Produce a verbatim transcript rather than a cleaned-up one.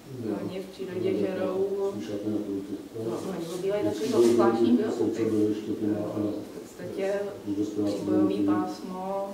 Oni v přírodě žerou, no, hnědobílej takový to zvláštní biotopy. V podstatě příbojový pásmo